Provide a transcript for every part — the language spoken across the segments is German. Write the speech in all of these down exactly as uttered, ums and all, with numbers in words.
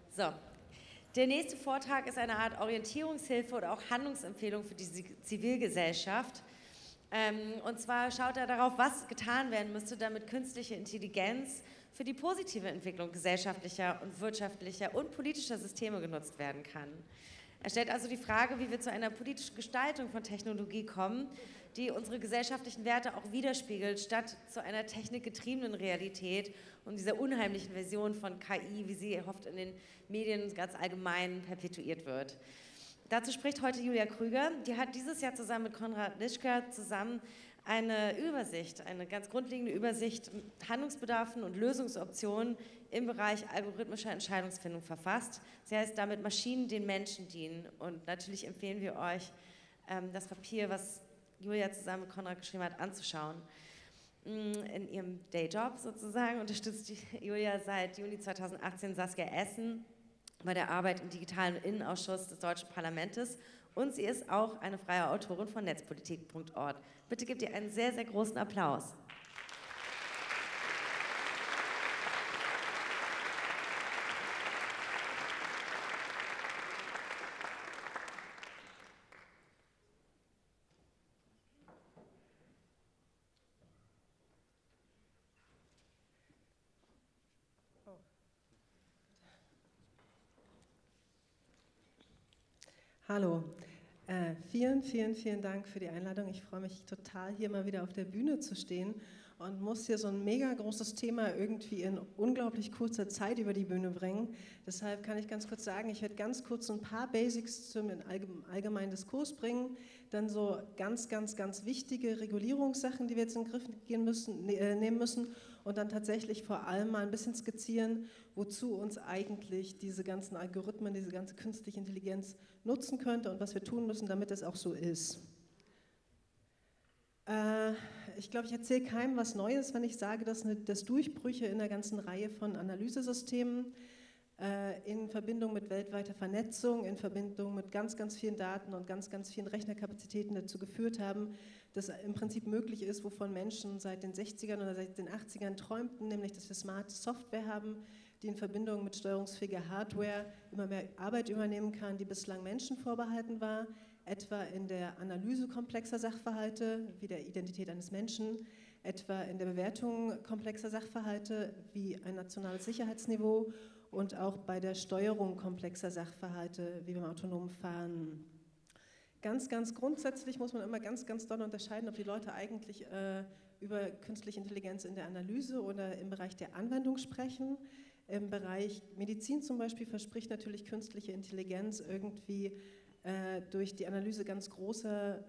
So, der nächste Vortrag ist eine Art Orientierungshilfe oder auch Handlungsempfehlung für die Zivilgesellschaft. Ähm, und zwar schaut er darauf, was getan werden müsste, damit künstliche Intelligenz für die positive Entwicklung gesellschaftlicher und wirtschaftlicher und politischer Systeme genutzt werden kann. Er stellt also die Frage, wie wir zu einer politischen Gestaltung von Technologie kommen, die unsere gesellschaftlichen Werte auch widerspiegelt, statt zu einer technikgetriebenen Realität und dieser unheimlichen Version von K I, wie sie oft in den Medien ganz allgemein perpetuiert wird. Dazu spricht heute Julia Krüger. Die hat dieses Jahr zusammen mit Konrad Lischka zusammen eine Übersicht, eine ganz grundlegende Übersicht mit Handlungsbedarfen und Lösungsoptionen im Bereich algorithmischer Entscheidungsfindung verfasst. Sie heißt damit Maschinen den Menschen dienen. Und natürlich empfehlen wir euch, das Papier, was Julia zusammen mit Konrad geschrieben hat, anzuschauen. In ihrem Dayjob sozusagen unterstützt Julia seit Juni zweitausendachtzehn Saskia Essen bei der Arbeit im digitalen Innenausschuss des Deutschen Parlaments und sie ist auch eine freie Autorin von netzpolitik punkt org. Bitte gebt ihr einen sehr, sehr großen Applaus. Hallo, äh, vielen, vielen, vielen Dank für die Einladung. Ich freue mich total, hier mal wieder auf der Bühne zu stehen und muss hier so ein mega großes Thema irgendwie in unglaublich kurzer Zeit über die Bühne bringen. Deshalb kann ich ganz kurz sagen, ich werde ganz kurz ein paar Basics zum allgemeinen Diskurs bringen, dann so ganz, ganz, ganz wichtige Regulierungssachen, die wir jetzt in den Griff gehen müssen, äh, nehmen müssen und dann tatsächlich vor allem mal ein bisschen skizzieren, wozu uns eigentlich diese ganzen Algorithmen, diese ganze künstliche Intelligenz nutzen könnte und was wir tun müssen, damit es auch so ist. Äh, ich glaube, ich erzähle keinem was Neues, wenn ich sage, dass, eine, dass Durchbrüche in der ganzen Reihe von Analysesystemen äh, in Verbindung mit weltweiter Vernetzung, in Verbindung mit ganz, ganz vielen Daten und ganz, ganz vielen Rechnerkapazitäten dazu geführt haben, dass im Prinzip möglich ist, wovon Menschen seit den sechzigern oder seit den achtzigern träumten, nämlich dass wir smarte Software haben, die in Verbindung mit steuerungsfähiger Hardware immer mehr Arbeit übernehmen kann, die bislang Menschen vorbehalten war, etwa in der Analyse komplexer Sachverhalte, wie der Identität eines Menschen, etwa in der Bewertung komplexer Sachverhalte, wie ein nationales Sicherheitsniveau und auch bei der Steuerung komplexer Sachverhalte, wie beim autonomen Fahren. Ganz, ganz grundsätzlich muss man immer ganz, ganz doll unterscheiden, ob die Leute eigentlich äh, über künstliche Intelligenz in der Analyse oder im Bereich der Anwendung sprechen. Im Bereich Medizin zum Beispiel verspricht natürlich künstliche Intelligenz irgendwie äh, durch die Analyse ganz großer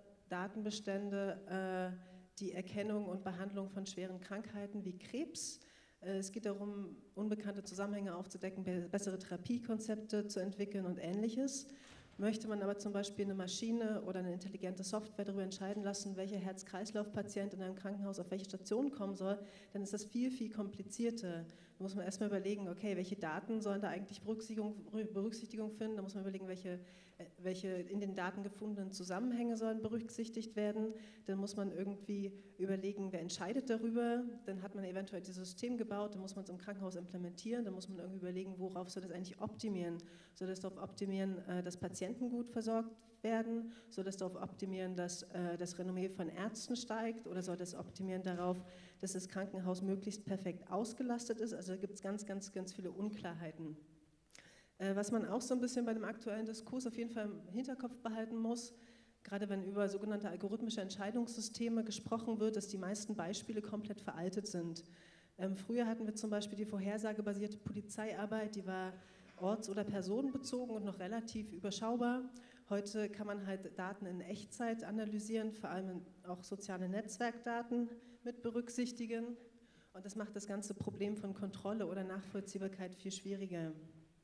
Datenbestände äh, die Erkennung und Behandlung von schweren Krankheiten wie Krebs. Äh, es geht darum, unbekannte Zusammenhänge aufzudecken, bessere Therapiekonzepte zu entwickeln und Ähnliches. Möchte man aber zum Beispiel eine Maschine oder eine intelligente Software darüber entscheiden lassen, welcher Herz-Kreislauf-Patient in einem Krankenhaus auf welche Station kommen soll, dann ist das viel, viel komplizierter. Da muss man erstmal überlegen, okay, welche Daten sollen da eigentlich Berücksichtigung, Berücksichtigung finden, da muss man überlegen, welche, welche in den Daten gefundenen Zusammenhänge sollen berücksichtigt werden, dann muss man irgendwie überlegen, wer entscheidet darüber, dann hat man eventuell dieses System gebaut, dann muss man es im Krankenhaus implementieren, dann muss man irgendwie überlegen, worauf soll das eigentlich optimieren, soll das darauf optimieren, dass Patienten gut versorgt werden, soll das darauf optimieren, dass äh, das Renommee von Ärzten steigt oder soll das optimieren darauf, dass das Krankenhaus möglichst perfekt ausgelastet ist? Also da gibt es ganz, ganz, ganz viele Unklarheiten. Äh, was man auch so ein bisschen bei dem aktuellen Diskurs auf jeden Fall im Hinterkopf behalten muss, gerade wenn über sogenannte algorithmische Entscheidungssysteme gesprochen wird, dass die meisten Beispiele komplett veraltet sind. Ähm, früher hatten wir zum Beispiel die vorhersagebasierte Polizeiarbeit, die war orts- oder personenbezogen und noch relativ überschaubar. Heute kann man halt Daten in Echtzeit analysieren, vor allem auch soziale Netzwerkdaten mit berücksichtigen. Und das macht das ganze Problem von Kontrolle oder Nachvollziehbarkeit viel schwieriger.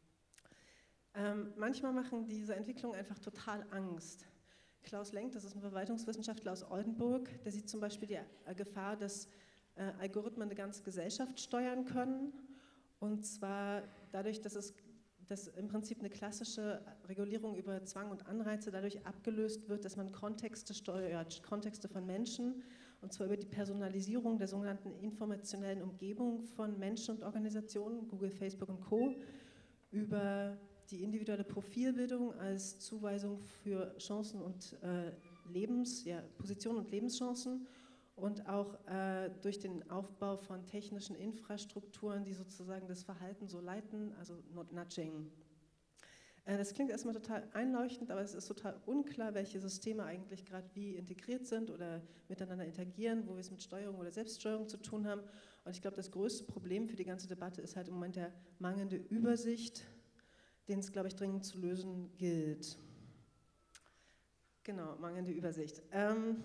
Ähm, manchmal machen diese Entwicklungen einfach total Angst. Klaus Lenk, das ist ein Verwaltungswissenschaftler aus Oldenburg, der sieht zum Beispiel die Gefahr, dass äh, Algorithmen eine ganze Gesellschaft steuern können. Und zwar dadurch, dass es dass im Prinzip eine klassische Regulierung über Zwang und Anreize dadurch abgelöst wird, dass man Kontexte steuert, Kontexte von Menschen, und zwar über die Personalisierung der sogenannten informationellen Umgebung von Menschen und Organisationen, Google, Facebook und Co., über die individuelle Profilbildung als Zuweisung für Chancen und äh, Lebens, ja, Positionen und Lebenschancen und auch äh, durch den Aufbau von technischen Infrastrukturen, die sozusagen das Verhalten so leiten, also Nudging. Äh, das klingt erstmal total einleuchtend, aber es ist total unklar, welche Systeme eigentlich gerade wie integriert sind oder miteinander interagieren, wo wir es mit Steuerung oder Selbststeuerung zu tun haben. Und ich glaube, das größte Problem für die ganze Debatte ist halt im Moment der mangelnde Übersicht, den es, glaube ich, dringend zu lösen gilt. Genau, mangelnde Übersicht. Ähm,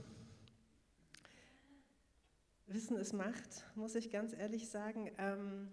Wissen ist Macht, muss ich ganz ehrlich sagen. Ähm,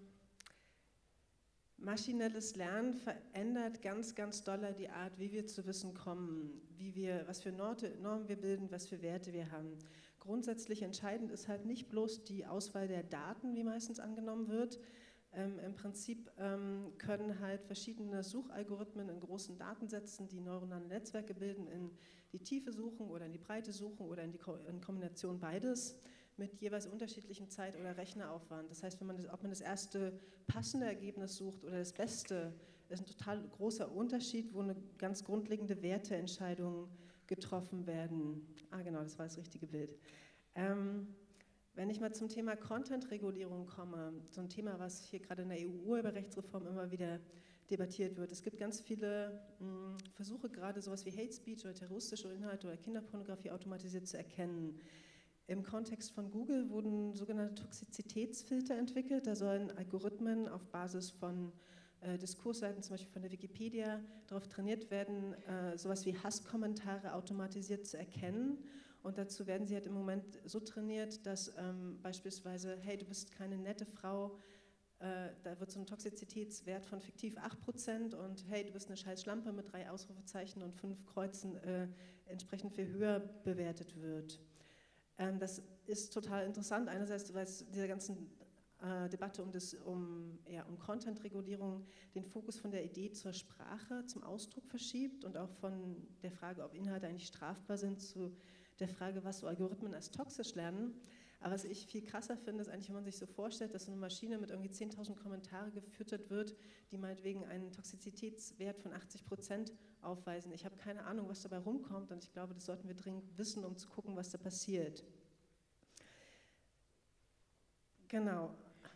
maschinelles Lernen verändert ganz, ganz doll die Art, wie wir zu Wissen kommen, wie wir, was für Normen wir bilden, was für Werte wir haben. Grundsätzlich entscheidend ist halt nicht bloß die Auswahl der Daten, wie meistens angenommen wird. Ähm, Im Prinzip ähm, können halt verschiedene Suchalgorithmen in großen Datensätzen, die neuronale Netzwerke bilden, in die Tiefe suchen oder in die Breite suchen oder in die Ko in Kombination beides mit jeweils unterschiedlichem Zeit- oder Rechneraufwand. Das heißt, wenn man das, ob man das erste passende Ergebnis sucht oder das beste, ist ein total großer Unterschied, wo eine ganz grundlegende Werteentscheidungen getroffen werden. Ah genau, das war das richtige Bild. Ähm, Wenn ich mal zum Thema Content-Regulierung komme, so ein Thema, was hier gerade in der E U-Urheberrechtsreform immer wieder debattiert wird. Es gibt ganz viele mh, Versuche, gerade sowas wie Hate Speech oder terroristische Inhalte oder Kinderpornografie automatisiert zu erkennen. Im Kontext von Google wurden sogenannte Toxizitätsfilter entwickelt. Da sollen Algorithmen auf Basis von äh, Diskursseiten, zum Beispiel von der Wikipedia, darauf trainiert werden, äh, sowas wie Hasskommentare automatisiert zu erkennen. Und dazu werden sie halt im Moment so trainiert, dass ähm, beispielsweise, hey, du bist keine nette Frau, äh, da wird so ein Toxizitätswert von fiktiv acht Prozent und hey, du bist eine scheiß Schlampe mit drei Ausrufezeichen und fünf Kreuzen äh, entsprechend viel höher bewertet wird. Ähm, das ist total interessant, einerseits, weil es dieser ganzen äh, Debatte um, das, um, ja, um Content-Regulierung den Fokus von der Idee zur Sprache, zum Ausdruck verschiebt und auch von der Frage, ob Inhalte eigentlich strafbar sind, zu der Frage, was so Algorithmen als toxisch lernen. Aber was ich viel krasser finde, ist eigentlich, wenn man sich so vorstellt, dass so eine Maschine mit irgendwie zehntausend Kommentare gefüttert wird, die meinetwegen einen Toxizitätswert von achtzig Prozent aufweisen. Ich habe keine Ahnung, was dabei rumkommt und ich glaube, das sollten wir dringend wissen, um zu gucken, was da passiert. Genau.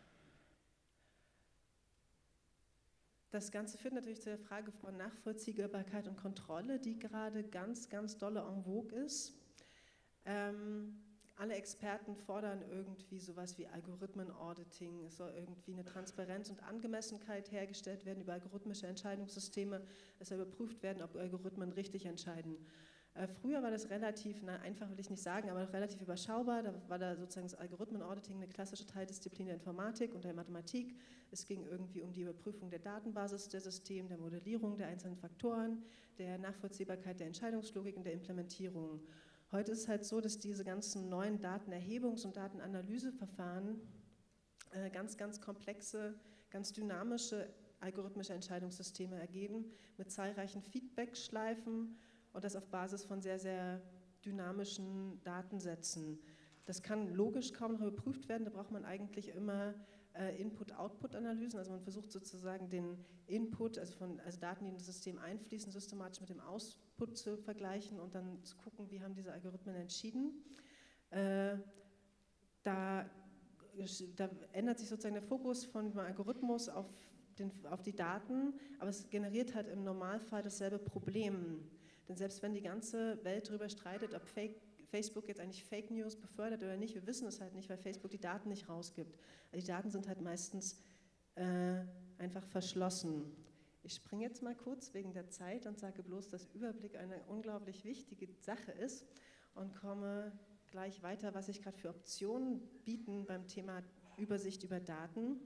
Das Ganze führt natürlich zu der Frage von Nachvollziehbarkeit und Kontrolle, die gerade ganz, ganz dolle en vogue ist. Ähm, alle Experten fordern irgendwie sowas wie Algorithmen-Auditing. Es soll irgendwie eine Transparenz und Angemessenheit hergestellt werden über algorithmische Entscheidungssysteme. Es soll überprüft werden, ob Algorithmen richtig entscheiden. Äh, früher war das relativ, na, einfach will ich nicht sagen, aber relativ überschaubar. Da war da sozusagen das Algorithmen-Auditing eine klassische Teildisziplin der Informatik und der Mathematik. Es ging irgendwie um die Überprüfung der Datenbasis der Systeme, der Modellierung der einzelnen Faktoren, der Nachvollziehbarkeit der Entscheidungslogik und der Implementierung. Heute ist es halt so, dass diese ganzen neuen Datenerhebungs- und Datenanalyseverfahren äh, ganz, ganz komplexe, ganz dynamische algorithmische Entscheidungssysteme ergeben mit zahlreichen Feedback-Schleifen und das auf Basis von sehr, sehr dynamischen Datensätzen. Das kann logisch kaum noch überprüft werden, da braucht man eigentlich immer äh, Input-Output-Analysen, also man versucht sozusagen den Input, also, von, also Daten, die in das System einfließen, systematisch mit dem Output zu vergleichen und dann zu gucken, wie haben diese Algorithmen entschieden. Äh, da, da ändert sich sozusagen der Fokus von dem Algorithmus auf, den, auf die Daten, aber es generiert halt im Normalfall dasselbe Problem. Denn selbst wenn die ganze Welt darüber streitet, ob Fake, Facebook jetzt eigentlich Fake News befördert oder nicht, wir wissen es halt nicht, weil Facebook die Daten nicht rausgibt. Also die Daten sind halt meistens äh, einfach verschlossen. Ich springe jetzt mal kurz wegen der Zeit und sage bloß, dass Überblick eine unglaublich wichtige Sache ist und komme gleich weiter, was sich gerade für Optionen bieten beim Thema Übersicht über Daten.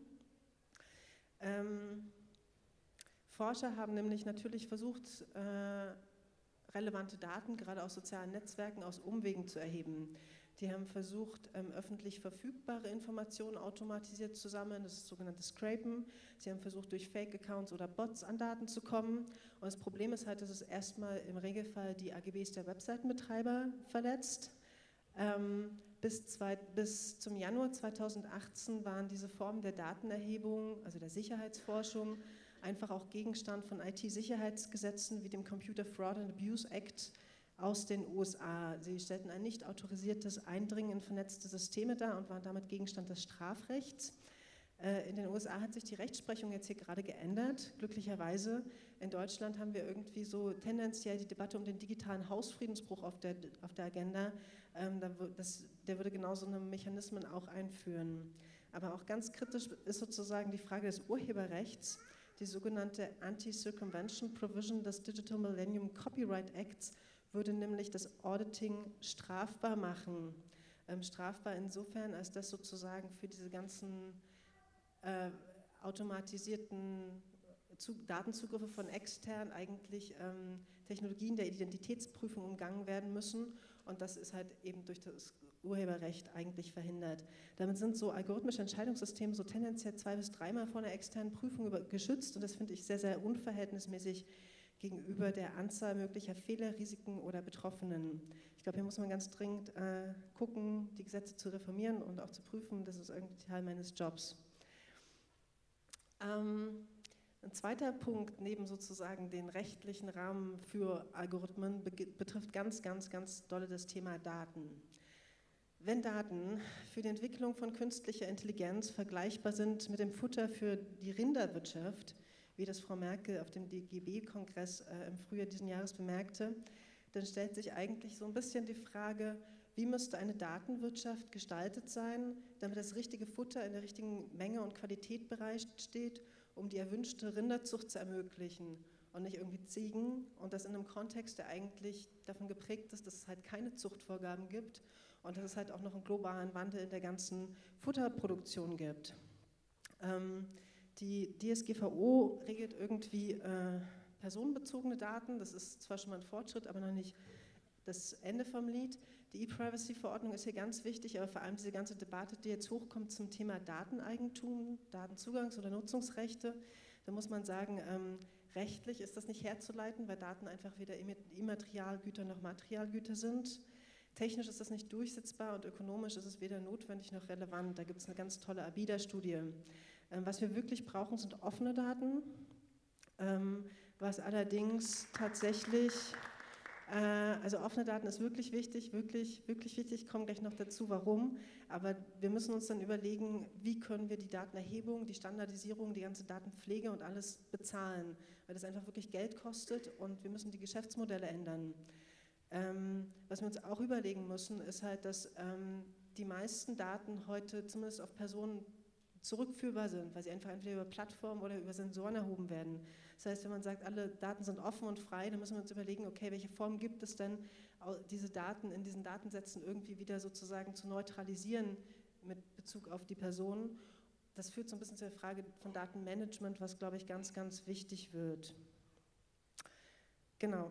Ähm, Forscher haben nämlich natürlich versucht, äh, relevante Daten, gerade aus sozialen Netzwerken, aus Umwegen zu erheben. Die haben versucht, ähm, öffentlich verfügbare Informationen automatisiert zu sammeln, das ist das sogenannte Scrapen. Sie haben versucht, durch Fake-Accounts oder Bots an Daten zu kommen. Und das Problem ist halt, dass es erstmal im Regelfall die A G Bs der Webseitenbetreiber verletzt. Ähm, bis, zwei, bis zum Januar zweitausendachtzehn waren diese Formen der Datenerhebung, also der Sicherheitsforschung, einfach auch Gegenstand von I T-Sicherheitsgesetzen wie dem Computer Fraud and Abuse Act aus den U S A. Sie stellten ein nicht autorisiertes Eindringen in vernetzte Systeme dar und waren damit Gegenstand des Strafrechts. In den U S A hat sich die Rechtsprechung jetzt hier gerade geändert, glücklicherweise. In Deutschland haben wir irgendwie so tendenziell die Debatte um den digitalen Hausfriedensbruch auf der, auf der Agenda. Das, der würde genau so eine Mechanismen auch einführen. Aber auch ganz kritisch ist sozusagen die Frage des Urheberrechts. Die sogenannte Anti-Circumvention Provision des Digital Millennium Copyright Acts würde nämlich das Auditing strafbar machen. Ähm, strafbar insofern, als das sozusagen für diese ganzen äh, automatisierten Zu Datenzugriffe von extern eigentlich ähm, Technologien der Identitätsprüfung umgangen werden müssen und das ist halt eben durch das Urheberrecht eigentlich verhindert. Damit sind so algorithmische Entscheidungssysteme so tendenziell zwei- bis dreimal vor einer externen Prüfung über, geschützt und das finde ich sehr, sehr unverhältnismäßig gegenüber der Anzahl möglicher Fehler, Risiken oder Betroffenen. Ich glaube, hier muss man ganz dringend äh, gucken, die Gesetze zu reformieren und auch zu prüfen, das ist irgendwie Teil meines Jobs. Ähm, ein zweiter Punkt neben sozusagen den rechtlichen Rahmen für Algorithmen betrifft ganz, ganz, ganz dolle das Thema Daten. Wenn Daten für die Entwicklung von künstlicher Intelligenz vergleichbar sind mit dem Futter für die Rinderwirtschaft, wie das Frau Merkel auf dem D G B-Kongress äh, im Frühjahr diesen Jahres bemerkte, dann stellt sich eigentlich so ein bisschen die Frage, wie müsste eine Datenwirtschaft gestaltet sein, damit das richtige Futter in der richtigen Menge und Qualität bereitsteht, um die erwünschte Rinderzucht zu ermöglichen und nicht irgendwie Ziegen und das in einem Kontext, der eigentlich davon geprägt ist, dass es halt keine Zuchtvorgaben gibt und dass es halt auch noch einen globalen Wandel in der ganzen Futterproduktion gibt. Ähm, die D S G V O regelt irgendwie äh, personenbezogene Daten, das ist zwar schon mal ein Fortschritt, aber noch nicht das Ende vom Lied. Die E-Privacy-Verordnung ist hier ganz wichtig, aber vor allem diese ganze Debatte, die jetzt hochkommt zum Thema Dateneigentum, Datenzugangs- oder Nutzungsrechte, da muss man sagen, ähm, rechtlich ist das nicht herzuleiten, weil Daten einfach weder Immaterialgüter noch Materialgüter sind. Technisch ist das nicht durchsetzbar und ökonomisch ist es weder notwendig noch relevant. Da gibt es eine ganz tolle ABIDA-Studie. Ähm, was wir wirklich brauchen, sind offene Daten, ähm, was allerdings tatsächlich... Also offene Daten ist wirklich wichtig, wirklich, wirklich wichtig, ich komme gleich noch dazu, warum, aber wir müssen uns dann überlegen, wie können wir die Datenerhebung, die Standardisierung, die ganze Datenpflege und alles bezahlen, weil das einfach wirklich Geld kostet und wir müssen die Geschäftsmodelle ändern. Ähm, was wir uns auch überlegen müssen, ist halt, dass ähm, die meisten Daten heute zumindest auf Personen zurückführbar sind, weil sie einfach entweder über Plattformen oder über Sensoren erhoben werden. Das heißt, wenn man sagt, alle Daten sind offen und frei, dann müssen wir uns überlegen, okay, welche Form gibt es denn, diese Daten in diesen Datensätzen irgendwie wieder sozusagen zu neutralisieren mit Bezug auf die Personen. Das führt so ein bisschen zur Frage von Datenmanagement, was, glaube ich, ganz, ganz wichtig wird. Genau.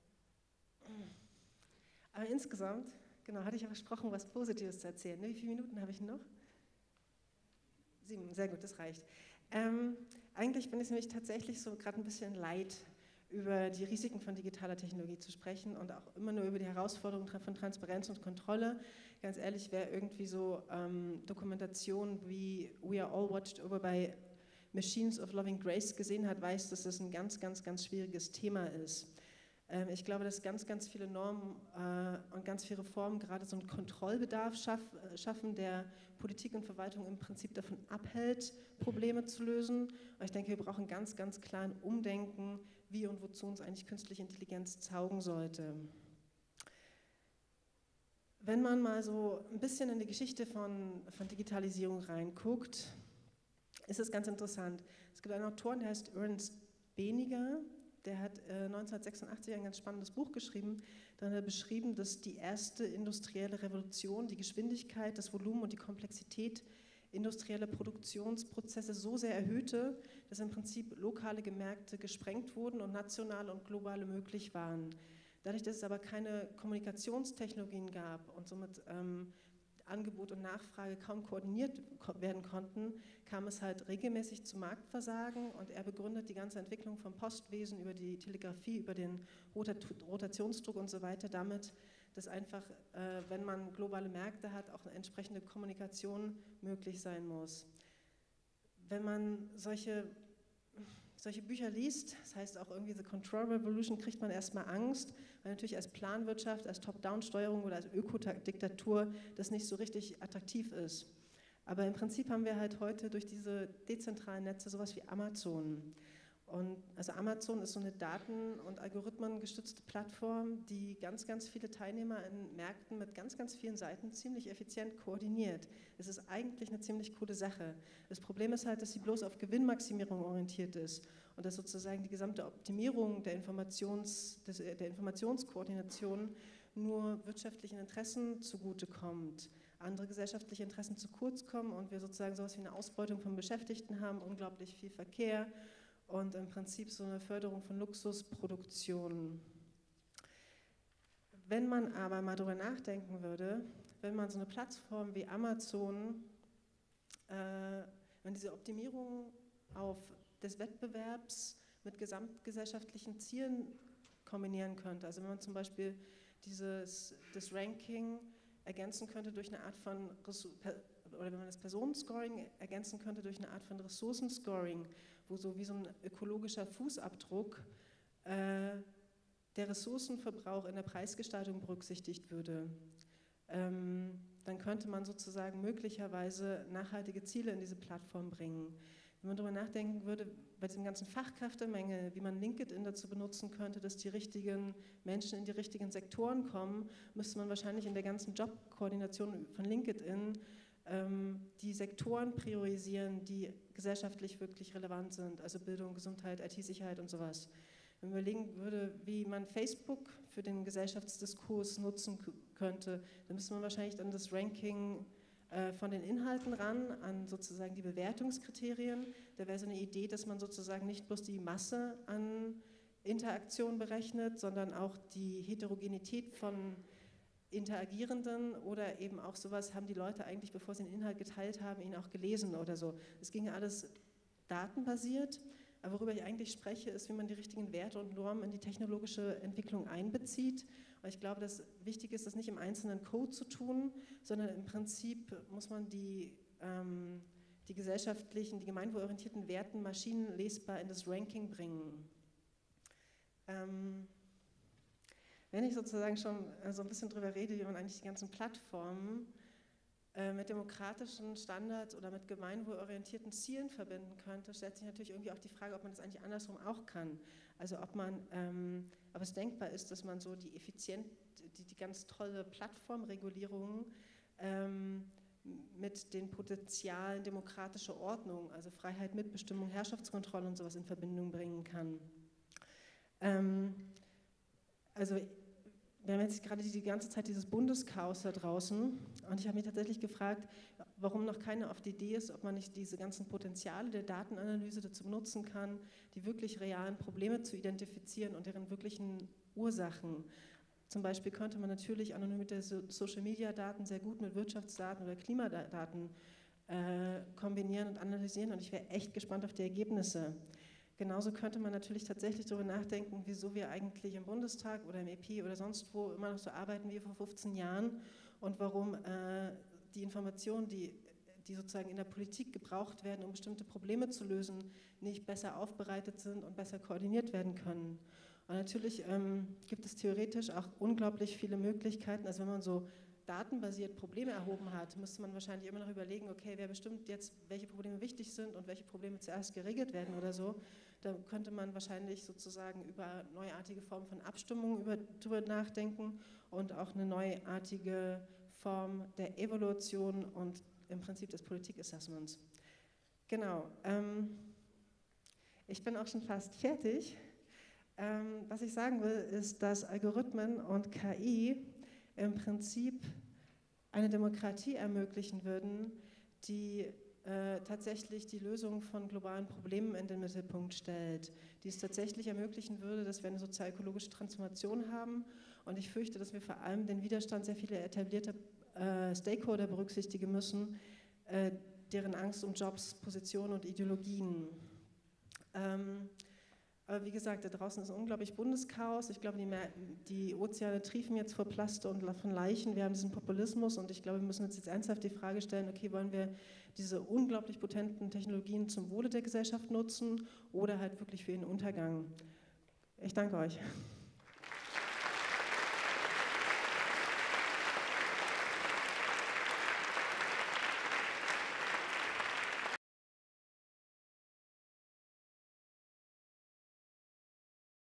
Aber insgesamt, genau, hatte ich ja versprochen, was Positives zu erzählen. Wie viele Minuten habe ich noch? Sieben, sehr gut, das reicht. Ähm, eigentlich bin ich nämlich tatsächlich so gerade ein bisschen leid, über die Risiken von digitaler Technologie zu sprechen und auch immer nur über die Herausforderungen von Transparenz und Kontrolle. Ganz ehrlich, wer irgendwie so ähm, Dokumentationen wie We Are All Watched Over by Machines of Loving Grace gesehen hat, weiß, dass das ein ganz, ganz, ganz schwieriges Thema ist. Ähm, ich glaube, dass ganz, ganz viele Normen äh, und ganz viele Reformen gerade so einen Kontrollbedarf schaff, äh, schaffen, der Politik und Verwaltung im Prinzip davon abhält, Probleme zu lösen. Und ich denke, wir brauchen ganz, ganz klar ein Umdenken, wie und wozu uns eigentlich künstliche Intelligenz taugen sollte. Wenn man mal so ein bisschen in die Geschichte von, von Digitalisierung reinguckt, ist es ganz interessant. Es gibt einen Autoren, der heißt Ernst Beniger, der hat äh, neunzehnhundertsechsundachtzig ein ganz spannendes Buch geschrieben. Dann hat er beschrieben, dass die erste industrielle Revolution die Geschwindigkeit, das Volumen und die Komplexität industrieller Produktionsprozesse so sehr erhöhte, dass im Prinzip lokale Märkte gesprengt wurden und nationale und globale möglich waren. Dadurch, dass es aber keine Kommunikationstechnologien gab und somit ähm, Angebot und Nachfrage kaum koordiniert werden konnten, kam es halt regelmäßig zu Marktversagen und er begründet die ganze Entwicklung vom Postwesen über die Telegrafie, über den Rotationsdruck und so weiter damit, dass einfach, äh, wenn man globale Märkte hat, auch eine entsprechende Kommunikation möglich sein muss. Wenn man solche, solche Bücher liest, das heißt auch irgendwie The Control Revolution, kriegt man erstmal Angst, weil natürlich als Planwirtschaft, als Top-Down-Steuerung oder als Ökodiktatur das nicht so richtig attraktiv ist. Aber im Prinzip haben wir halt heute durch diese dezentralen Netze sowas wie Amazon. Und also Amazon ist so eine daten- und algorithmengestützte Plattform, die ganz, ganz viele Teilnehmer in Märkten mit ganz, ganz vielen Seiten ziemlich effizient koordiniert. Es ist eigentlich eine ziemlich coole Sache. Das Problem ist halt, dass sie bloß auf Gewinnmaximierung orientiert ist und dass sozusagen die gesamte Optimierung der, Informations, des, der Informationskoordination nur wirtschaftlichen Interessen zugutekommt, andere gesellschaftliche Interessen zu kurz kommen und wir sozusagen sowas wie eine Ausbeutung von Beschäftigten haben, unglaublich viel Verkehr und im Prinzip so eine Förderung von Luxusproduktionen. Wenn man aber mal darüber nachdenken würde, wenn man so eine Plattform wie Amazon, äh, wenn diese Optimierung auf des Wettbewerbs mit gesamtgesellschaftlichen Zielen kombinieren könnte, also wenn man zum Beispiel dieses, das Ranking ergänzen könnte durch eine Art von, oder wenn man das Personenscoring ergänzen könnte durch eine Art von Ressourcenscoring, wo so wie so ein ökologischer Fußabdruck äh, der Ressourcenverbrauch in der Preisgestaltung berücksichtigt würde, ähm, dann könnte man sozusagen möglicherweise nachhaltige Ziele in diese Plattform bringen. Wenn man darüber nachdenken würde, bei diesem ganzen Fachkräftemangel, wie man LinkedIn dazu benutzen könnte, dass die richtigen Menschen in die richtigen Sektoren kommen, müsste man wahrscheinlich in der ganzen Jobkoordination von LinkedIn ähm, die Sektoren priorisieren, die gesellschaftlich wirklich relevant sind, also Bildung, Gesundheit, I T-Sicherheit und sowas. Wenn man überlegen würde, wie man Facebook für den Gesellschaftsdiskurs nutzen könnte, dann müsste man wahrscheinlich dann das Ranking äh, von den Inhalten ran, an sozusagen die Bewertungskriterien. Da wäre so eine Idee, dass man sozusagen nicht bloß die Masse an Interaktion berechnet, sondern auch die Heterogenität von Interagierenden oder eben auch sowas, haben die Leute eigentlich, bevor sie den Inhalt geteilt haben, ihn auch gelesen oder so. Es ginge alles datenbasiert, aber worüber ich eigentlich spreche, ist, wie man die richtigen Werte und Normen in die technologische Entwicklung einbezieht. Und ich glaube, dass wichtig ist, das nicht im einzelnen Code zu tun, sondern im Prinzip muss man die, ähm, die gesellschaftlichen, die gemeinwohlorientierten Werten maschinenlesbar in das Ranking bringen. Ähm, Wenn ich sozusagen schon so ein bisschen drüber rede, wie man eigentlich die ganzen Plattformen äh, mit demokratischen Standards oder mit gemeinwohlorientierten Zielen verbinden könnte, stellt sich natürlich irgendwie auch die Frage, ob man das eigentlich andersrum auch kann. Also ob man, ähm, ob es denkbar ist, dass man so die effizient, die, die ganz tolle Plattformregulierung ähm, mit den Potenzialen demokratischer Ordnung, also Freiheit, Mitbestimmung, Herrschaftskontrolle und sowas in Verbindung bringen kann. Ähm, also wir haben jetzt gerade die ganze Zeit dieses Bundeschaos da draußen und ich habe mich tatsächlich gefragt, warum noch keiner auf die Idee ist, ob man nicht diese ganzen Potenziale der Datenanalyse dazu benutzen kann, die wirklich realen Probleme zu identifizieren und deren wirklichen Ursachen. Zum Beispiel könnte man natürlich anonyme Social-Media-Daten sehr gut mit Wirtschaftsdaten oder Klimadaten äh, kombinieren und analysieren und ich wäre echt gespannt auf die Ergebnisse. Genauso könnte man natürlich tatsächlich darüber nachdenken, wieso wir eigentlich im Bundestag oder im E P oder sonst wo immer noch so arbeiten wie vor fünfzehn Jahren und warum äh, die Informationen, die, die sozusagen in der Politik gebraucht werden, um bestimmte Probleme zu lösen, nicht besser aufbereitet sind und besser koordiniert werden können. Und natürlich ähm, gibt es theoretisch auch unglaublich viele Möglichkeiten, also wenn man so datenbasiert Probleme erhoben hat, müsste man wahrscheinlich immer noch überlegen, okay, wer bestimmt jetzt, welche Probleme wichtig sind und welche Probleme zuerst geregelt werden oder so. Da könnte man wahrscheinlich sozusagen über neuartige Formen von Abstimmung über, drüber nachdenken und auch eine neuartige Form der Evaluation und im Prinzip des Politikassessments. Genau. Ähm, ich bin auch schon fast fertig. Ähm, was ich sagen will, ist, dass Algorithmen und K I im Prinzip eine Demokratie ermöglichen würden, die äh, tatsächlich die Lösung von globalen Problemen in den Mittelpunkt stellt, die es tatsächlich ermöglichen würde, dass wir eine sozial-ökologische Transformation haben und ich fürchte, dass wir vor allem den Widerstand sehr vieler etablierter äh, Stakeholder berücksichtigen müssen, äh, deren Angst um Jobs, Positionen und Ideologien. Ähm, Aber wie gesagt, da draußen ist ein unglaublich Bundeschaos. Ich glaube, die, die Ozeane triefen jetzt vor Plaste und von Leichen. Wir haben diesen Populismus und ich glaube, wir müssen uns jetzt ernsthaft die Frage stellen, okay, wollen wir diese unglaublich potenten Technologien zum Wohle der Gesellschaft nutzen oder halt wirklich für ihren Untergang? Ich danke euch.